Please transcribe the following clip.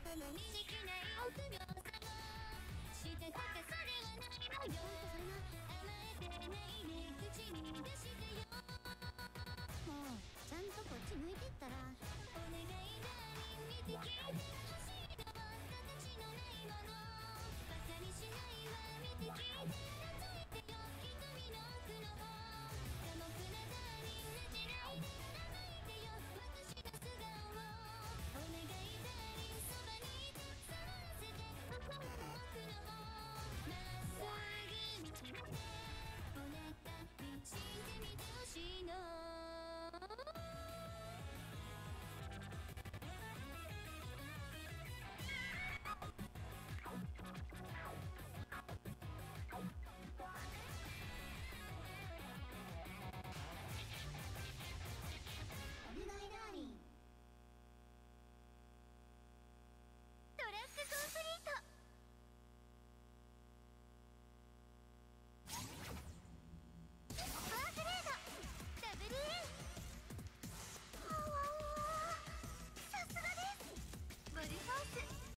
のにできない臆病さもしたたかさではないのよ。甘えてないで口に出してよ。もうちゃんとこっち向いてったら。お願いダーリン見て聞いて欲しいのは形のないもの。バカにしないわ見て聞いて覗いてよ瞳の奥の方。寡黙なダーリンなじないで甘えてよ私の素顔を。お願いダーリンそばにいて触らせて心の奥の方。まっすぐ見つめてお腹にしてみてほしいの。